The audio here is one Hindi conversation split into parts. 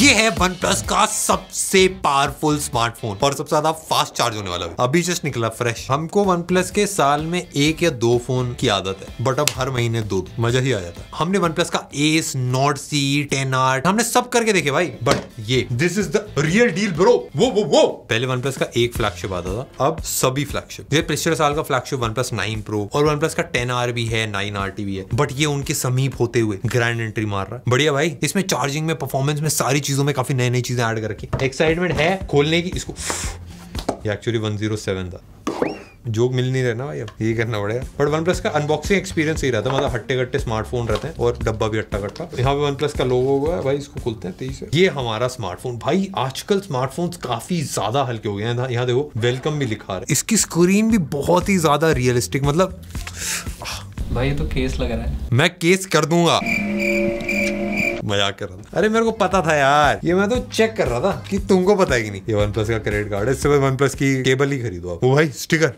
ये है OnePlus का सबसे पावरफुल स्मार्टफोन और सबसे ज्यादा फास्ट चार्ज होने वाला। अभी जस्ट निकला फ्रेश। हमको OnePlus के साल में 1 या 2 फोन की आदत है, बट अब हर महीने 2 मजा ही आ जाता है। हमने OnePlus का Ace, Nord C, 10R हमने सब करके देखे भाई, बट ये this is the real deal bro. वो पहले OnePlus का एक फ्लैगशिप आता था, अब सभी फ्लैगशिप। ये पिछले साल का फ्लैगशिप OnePlus 9 Pro और OnePlus का 10R भी है, 9RT भी है, बट ये उनके समीप होते हुए ग्रैंड एंट्री मार रहा है। बढ़िया भाई, इसमें चार्जिंग में, परफॉर्मेंस में, सारी चीजों में काफी नई नई चीजें ऐड कर रखी। एक्साइटमेंट है खोलने की इसको। ये एक्चुअली 107 था, जोक मिल नहीं रहा ना भाई, अब ये करना पड़ेगा। बट OnePlus का अनबॉक्सिंग एक्सपीरियंस ही रहता है, मतलब हट्टे कट्टे स्मार्टफोन रहते हैं और डब्बा भी हट्टा कट्टा। यहाँ पे OnePlus का लोगो हुआ है भाई, इसको खोलते हैं 23 से। ये हमारा स्मार्टफोन भाई। आजकल स्मार्टफोन्स काफी ज्यादा हल्के हो गए हैं। यहाँ देखो वेलकम भी लिखा है। इसकी स्क्रीन भी बहुत ही ज्यादा रियलिस्टिक, मतलब भाई ये तो केस लग रहा है। मैं केस कर दूंगा, मजाक कर रहा था। अरे मेरे को पता था यार, ये मैं तो चेक कर रहा था कि तुमको पता है कि नहीं। ये OnePlus का क्रेडिट कार्ड है, इससे OnePlus की केबल ही खरीदो आप। वो भाई स्टिकर,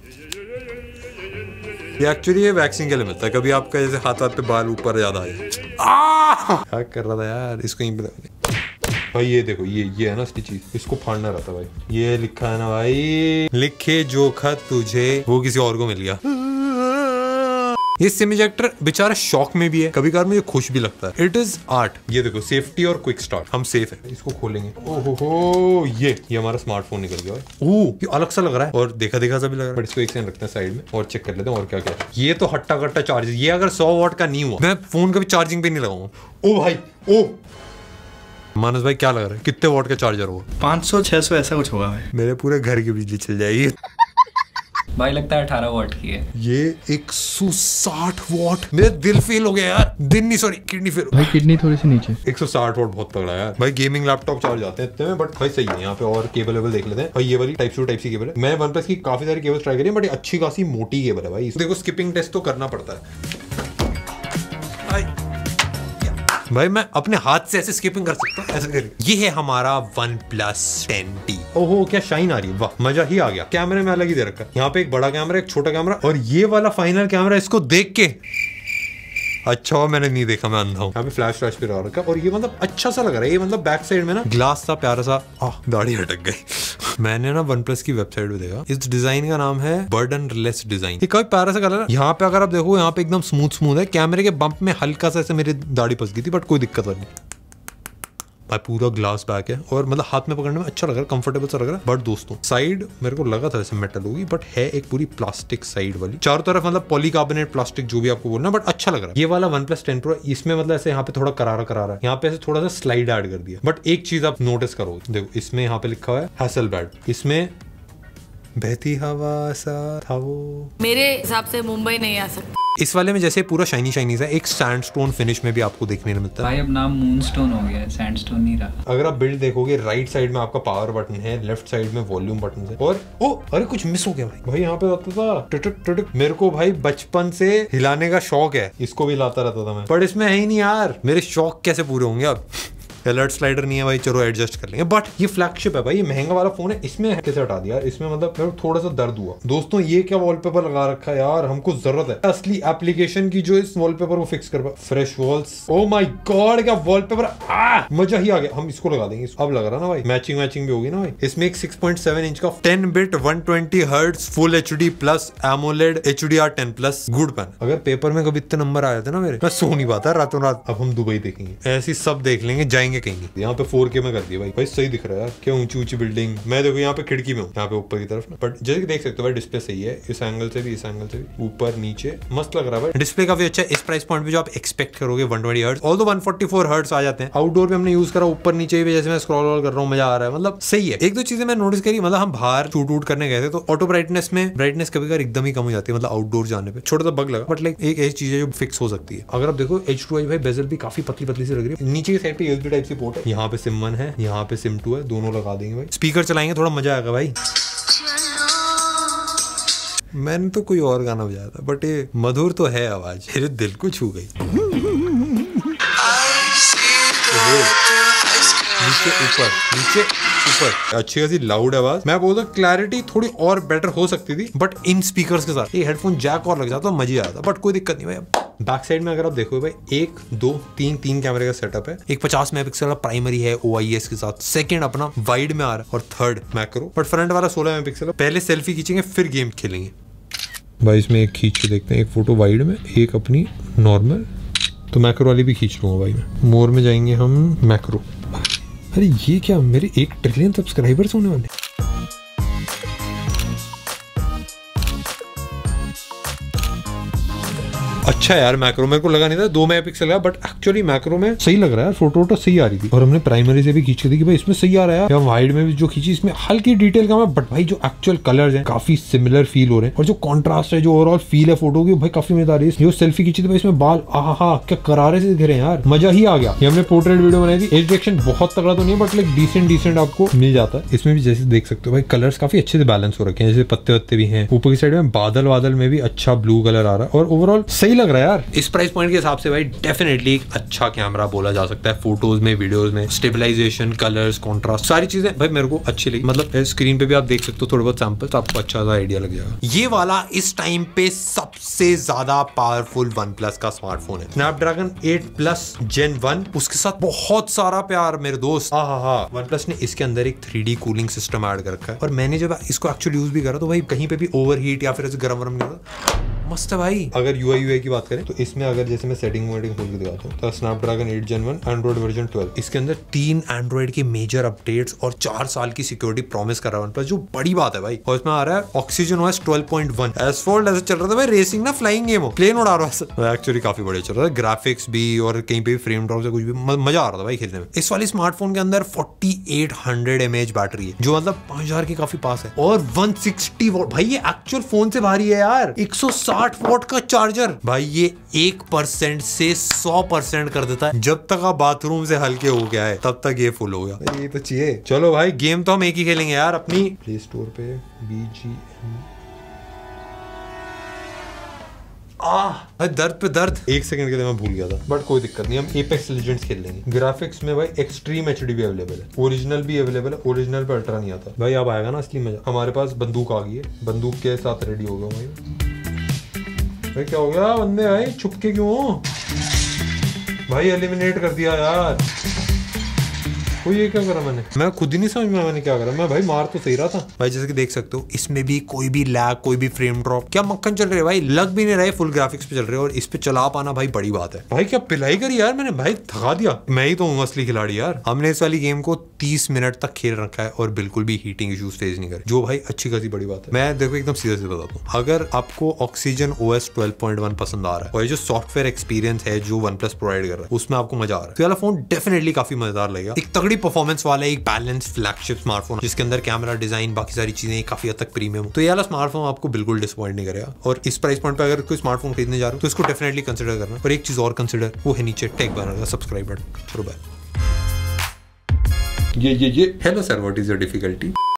ये एक्चुअली ये वैक्सिंग के लिए मिलता है। कभी आपका जैसे हाथ पे बाल ऊपर ज्यादा आ जाए। क्या कर रहा था यार, इसको यहीं पे भाई। ये देखो, ये है ना इसकी चीज, इसको फाड़ना रहता भाई। ये लिखा है ना भाई, लिखे जो खत तुझे वो किसी और को मिल गया। ये सिम इजेक्टर बेचारा शॉक में भी है, कभी कभार मुझे खुश भी लगता है। It is art. ये देखो सेफ्टी और क्विक स्टार्ट, हम सेफ है। इसको खोलेंगे, ओहो ये हमारा स्मार्टफोन निकल गया भाई। ओह ये अलग सा लग रहा है और देखा सा भी लग रहा है, बट इसको एक सेकंड रखते हैं साइड में और चेक कर लेते हैं और क्या क्या है। ये तो हट्टा कट्टा चार्ज, ये अगर 100 वाट का नहीं हुआ मैं फोन कभी चार्जिंग पे नहीं लगाऊंगा। ओ भाई ओ मानस भाई क्या लग रहा है, कितने वाट का चार्जर होगा? 500-600 ऐसा कुछ होगा भाई। मेरे पूरे घर की बिजली चल जाएगी भाई। लगता है 18 वाट की है ये। 160 वाट, मेरा दिल फेल हो गया यार। दिन नहीं, सॉरी किडनी फेल भाई, किडनी थोड़ी सी नीचे। 160 वाट बहुत तगड़ा है यार भाई। गेमिंग लैपटॉप चार्ज आते हैं इतने में, बट भाई सही है। यहाँ पे और केबल देख लेते हैं भाई। ये वाली टाइप सी केबल है। मैं OnePlus की काफी सारी केबल ट्राई करी, बट अच्छी खासी मोटी केबल है भाई। देखो स्किपिंग टेस्ट तो करना पड़ता है भाई। मैं अपने हाथ से ऐसे स्किपिंग कर सकता हूँ, ऐसे कर। ये है हमारा OnePlus 10T। ओहो क्या शाइन आ रही है, वाह मजा ही आ गया। कैमरे में अलग ही दे रखा है, यहाँ पे एक बड़ा कैमरा, एक छोटा कैमरा और ये वाला फाइनल कैमरा। इसको देख के अच्छा मैंने नहीं देखा, मैं अंधा हूँ। यहाँ पे फ्लैश भी रहा रखा और ये मतलब अच्छा सा लग रहा है। ये मतलब बैक साइड में ना ग्लास सा प्यारा सा, दाढ़ी हटक गई। मैंने ना OnePlus की वेबसाइट पे देखा, इस डिजाइन का नाम है बर्डनलेस डिजाइन। ये काफी प्यारा सा कलर है। यहाँ पे अगर आप देखो, यहाँ पे एकदम स्मूथ है। कैमरे के बम्प में हल्का सा ऐसे मेरी दाढ़ी फंस गई थी, बट कोई दिक्कत नहीं भाई। पूरा ग्लास बैक है और मतलब हाथ में पकड़ने में अच्छा लग रहा है, कंफर्टेबल सा लग रहा है। बट दोस्तों साइड मेरे को लगा था जैसे मेटल होगी, बट है एक पूरी प्लास्टिक साइड वाली, चारों तरफ मतलब पॉलीकार्बोनेट प्लास्टिक, जो भी आपको बोलना, बट अच्छा लग रहा है। ये वाला OnePlus 10 Pro इसमें मतलब ऐसे यहाँ पे थोड़ा करारा है, यहाँ पे ऐसे थोड़ा सा स्लाइड ऐड कर दिया। बट एक चीज आप नोटिस करो, देखो इसमें यहाँ पे लिखा हुआ है हैसलब्लैड, इसमें बहती हवा सा था वो। मेरे हिसाब से मुंबई नहीं आ सकता। इस वाले में जैसे पूरा शाइनी सा एक सैंडस्टोन फिनिश में भी आपको देखने को मिलता है भाई। अब नाम मूनस्टोन हो गया है, सैंडस्टोन नहीं रहा। अगर आप बिल्ड देखोगे, राइट साइड में आपका पावर बटन है, लेफ्ट साइड में वॉल्यूम बटन है और अरे कुछ मिस हो गया भाई। यहाँ पे आता था टिटिक टिटिक। मेरे को भाई बचपन से हिलाने का शौक है, इसको भी हिलाता रहता था मैं, पर इसमें है ही नहीं यार। मेरे शौक कैसे पूरे होंगे अब? अलर्ट स्लाइडर नहीं है भाई, चलो एडजस्ट कर लेंगे। बट ये फ्लैगशिप है भाई, ये महंगा वाला फोन है। इसमें कैसे हटा दिया इसमें, मतलब मेरे को थोड़ा सा दर्द हुआ। दोस्तों ये क्या वॉलपेपर लगा रखा है यार, हमको जरूरत है असली एप्लीकेशन की जो इस वॉलपेपर को फिक्स कर पाए। Fresh walls, oh my god क्या वॉलपेपर, मजा ही आ गया। हम इसको लगा देंगे, अब लग रहा ना भाई, मैचिंग भी होगी ना भाई। इसमें एक 6.7 इंच का 10 bit 120 hertz full HD plus AMOLED HDR 10+ good pen. अगर पेपर में कभी इतने नंबर आ जाते ना मेरे, मैं सो नहीं पाता रातों रात। अब हम दुबई देखेंगे, ऐसी सब देख लेंगे, जाएंगे कहीं। यहाँ पे 4K में कर दिया भाई सही दिख रहा है यार। क्या ऊंची बिल्डिंग। मैं देखो यहाँ पे खिड़की में हूँ, यहाँ पे ऊपर की तरफ, बट जैसे कि देख सकते हो भाई डिस्प्ले सही है, इस एंगल से भी, इस एंगल से भी, ऊपर नीचे मस्त लग रहा है भाई। डिस्प्ले काफी अच्छा है इस प्राइस पॉइंट पे, जो आप एक्सपेक्ट करोगे 120 हर्ट्ज, ऑल्दो 144 हर्ट्ज आ जाते हैं। आउटडोर पे हमने यूज करा, ऊपर नीचे भी जैसे मैं स्क्रॉल कर रहा हूँ, मजा आ रहा है, मतलब सही है। एक दो चीजें मैं नोटिस करी, मतलब हम बाहर शूट करने गए थे तो ऑटो ब्राइटनेस में ब्राइटनेस कभी कभी एकदम ही कम हो जाती है, मतलब आउटडोर जाने पे छोटा सा बग लगा। बट लाइक एक ऐसी चीज है जो फिक्स हो सकती है। अगर आप देखो H2i भाई बेजल भी काफी पतली सी लग रही है। नीचे की साइड पे USB टाइप सी पोर्ट है, यहाँ पे सिम 1 है, यहाँ पे सिम 2 है, दोनों लगा देंगे भाई। स्पीकर चलाएंगे, थोड़ा मजा आएगा भाई। मैंने तो कोई और गाना बजाया था, बट ये मधुर तो है आवाज, मेरे दिल को छू गई। नीचे ऊपर अच्छी खासी लाउड आवाज। मैं बोलता हूँ क्लैरिटी थोड़ी और बेटर हो सकती थी, बट इन स्पीकर्स के साथ ये हेडफोन जैक और लग जाता तो मजा आता, बट कोई दिक्कत नहीं भाई। बैक साइड में अगर आप देखो भाई 1 2 3 कैमरे का सेटअप है। एक 50 मेगापिक्सल का प्राइमरी है OIS के साथ, सेकंड अपना वाइड में आ रहा है और थर्ड मैक्रो, बट फ्रंट वाला 16 मेगापिक्सल है। पहले सेल्फी खींचेंगे फिर गेम खेलेंगे भाई। इसमें एक खींच के देखते हैं, एक फोटो वाइड में, एक अपनी नॉर्मल, तो मैक्रो वाली भी खींच लूंगा भाई मैं। मोर में जाएंगे हम, मैक्रो। अरे ये क्या, मेरे 1 ट्रिलियन सब्सक्राइबर्स होने वाले। अच्छा यार मैक्रो मेरे को लगा नहीं था 2 मेगापिक्सल का, बट एक्चुअली मैक्रो में सही लग रहा है, फोटो वोटो सही आ रही थी। और हमने प्राइमरी से भी खींच के देखी भाई इसमें सही आ रहा है। वाइड में भी जो खींची इसमें हल्की डिटेल कम है, बट भाई जो एक्चुअल कलर्स हैं काफी सिमिलर फील हो रहे हैं, और जो कॉन्ट्रास्ट है, जो ओवरऑल फील है फोटो की भाई काफी मजेदार है। जो सेल्फी खींची थी भाई इसमें बाल आहा क्या करारे से दिख रहे हैं यार, मजा ही आ गया। ये हमने पोर्ट्रेट वीडियो बनाई थी। एज डिटेक्शन बहुत तगड़ा तो नहीं है, बट लाइक डिसेंट आपको मिल जाता है। इसमें भी जैसे देख सकते हो भाई कलर्स काफी अच्छे से बैलेंस हो रखे हैं, जैसे पत्ते वत्ते भी हैं। ऊपर की साइड में बादल में भी अच्छा ब्लू कलर आ रहा है, और ओवरऑल सही लग रहा है यार। इस प्राइस पॉइंट के हिसाब से भाई डेफिनेटली एक अच्छा कैमरा बोला जा सकता है। फोटोज में, वीडियोस में, स्टेबलाइजेशन, कलर्स, कॉन्ट्रास्ट, सारी चीजें भाई मेरे को अच्छी लगी। मतलब स्क्रीन पे भी आप देख सकते हो थोड़े बहुत सैंपल, तो आपको अच्छा सा आइडिया लग जाएगा। ये वाला इस टाइम पे सबसे ज्यादा पावरफुल OnePlus का स्मार्टफोन है। स्नैपड्रैगन 8 Plus Gen 1, उसके साथ बहुत सारा प्यार मेरे दोस्त। OnePlus ने इसके अंदर एक 3D कूलिंग सिस्टम ऐड कर रखा है, और मैंने जब इसको एक्चुअली यूज भी करा तो भाई कहीं पे भी ओवरहीट या फिर ऐसे गरम नहीं होता। मस्त है भाई। अगर UI की बात करें तो इसमें अगर जैसे मैं सेटिंग खोल के दिखाता हूँ, तो स्नैपड्रैगन 8 Gen 1 एंड्रॉइड वर्जन 12, इसके अंदर 3 एंड्रॉइड के मेजर अपडेट्स और 4 साल की सिक्योरिटी प्रॉमिस कर रहा है OnePlus, जो बड़ी बात है भाई। और इसमें आ रहा है ऑक्सीजन OS 12.1। एसफॉल्ट ऐसे चल रहा था भाई, रेसिंग ना, फ्लाइंग गेम हो, प्लेन उड़ा रहा है। एक्चुअली काफी बढ़िया चल रहा है, ग्राफिक्स भी और कहीं पे फ्रेम ड्रॉप से कुछ भी मजा आ रहा था भाई खेलने में। इस वाली स्मार्टफोन के अंदर 4800 mAh बैटरी है, जो मतलब 5000 के काफी पास है, और 160 वॉट। भाई ये एक्चुअल फोन से भारी है यार। 160 वॉट का चार्जर भाई, ये 1% से 100% कर देता है। जब तक आप बाथरूम से हल्के हो गया है तब तक ये फुल होगा। ये तो चाहिए। चलो भाई गेम तो हम एक ही खेलेंगे यार अपनी प्ले स्टोर पे। BGM दर्द पे दर्द। 1 सेकंड के लिए मैं भूल गया था, बट कोई दिक्कत नहीं, हम Apex Legends खेल लेंगे। ग्राफिक्स में भाई एक्सट्रीम HD भी अवेलेबल है, ओरिजिनल भी अवेलेबल है। ओरिजिनल पे अल्ट्रा नहीं आता भाई, अब आएगा ना असली मजा। हमारे पास बंदूक आ गई है, बंदूक के साथ रेडी हो गया भाई। क्या हो गया बंदे भाई, छुपके क्यों हो भाई? एलिमिनेट कर दिया यार। ये क्या करा मैं खुद ही नहीं समझ में मैंने क्या करा। मैं भाई मार तो सही रहा था भाई, जैसे कि देख सकते हो इसमें भी कोई भी लैग, कोई भी फ्रेम ड्रॉप, क्या मक्खन चल रहे है भाई। लग भी नहीं रहे, फुल ग्राफिक्स पे चल रहे, और इस पे चला पाना भाई बड़ी बात है भाई। क्या पिलाई करी यार मैंने भाई, थका दिया। मैं ही तो हूँ असली खिलाड़ी यार। हमने इस वाली गेम को 30 मिनट तक खेल रखा है और बिल्कुल भी हीटिंग इश्यूज फेस नहीं करे, जो भाई अच्छी खासी बड़ी बात है। मैं देखो एकदम सीधे से बताता हूँ, अगर आपको ऑक्सीजन OS 12.1 पसंद आ रहा है और ये जो सॉफ्टवेयर एक्सपीरियंस है जो OnePlus प्रोवाइड कर रहा है, उसमें आपको मजा आ रहा है, तो ये वाला फोन डेफिनेटली काफी मजेदार लगेगा। एक तगड़ी परफॉर्मेंस वाला एक बैलेंस फ्लैगशिप स्मार्टफोन, जिसके अंदर कैमरा, डिजाइन, बाकी सारी चीजें काफी हद तक प्रीमियम हो, तो ये वाला स्मार्टफोन आपको बिल्कुल डिसअपॉइंट नहीं करेगा। और इस प्राइस पॉइंट पे अगर कोई स्मार्टफोन खरीदने जा रहे हो तो इसको डेफिनेटली कंसिडर करना। और एक चीज और कंसिडर, वो है नीचे टेक बना सब्सक्राइब बटन। चलो बाय। ये hello sir, what is your difficulty?